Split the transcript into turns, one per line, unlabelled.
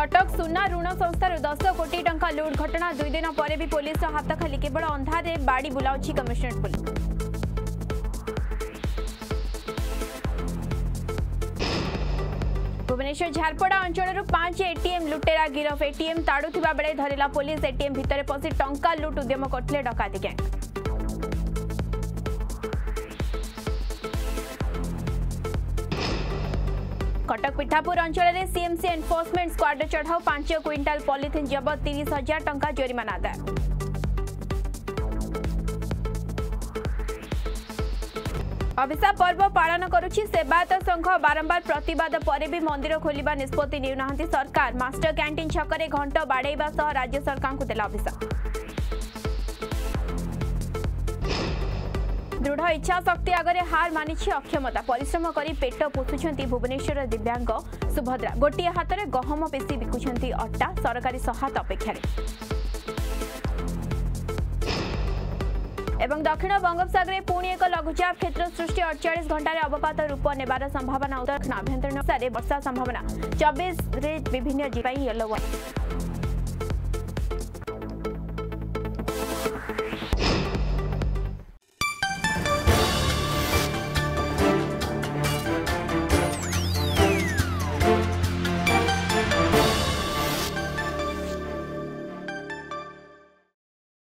कटक सुना ऋण संस्थार 10 कोटी टंका लुट घटना 2 दिन पर भी पुलिस हाथ खाली केवल अंधारे बाड़ी बुलाउछि कमिशनरेट पुलिस। भुवनेश्वर झारपड़ा अंचल 5 एटीएम लुटेरा गिरफ एटीएम ताड़ुथिबा बेले धरिला पुलिस एटीएम भितर पशि टंका लुट उद्यम करथिले डकाती गैंग। कटक पिठापुर अंचल में सीएमसी एनफोर्समेंट स्क्वाड चढ़ाऊ 5 क्विंटाल पॉलिथिन जबत 30,000 टंका जरिमाना आदाय। अभिशाप पर्व पालन करुछि सेवायत संघ बारंबार प्रतिवाद पर भी मंदिर खोलिबा निष्पत्ति नेउनाहंती सरकार। मास्टर कैंटीन छकरे घंट बाड़ेइबा सह राज्य सरकार को देला अभिशाप। दृढ़ इच्छा शक्ति आगे हार मानी अक्षमता परिश्रम करी पेट पोषुंट भुवनेश्वर दिव्यांग सुभद्रा गोटे हाथ में गहम पेशी बिकुंट अट्टा सरकारी सहायता अपेक्षा। एवं दक्षिण बंगोपसागर पुणी एक लघुचाप क्षेत्र सृष्टि 48 घंटे अवपात रूप नेबार संभावना। उत्तर आभ्यंतरीण वर्षा संभावना 24 विभिन्न जिला येलो वार्निंग।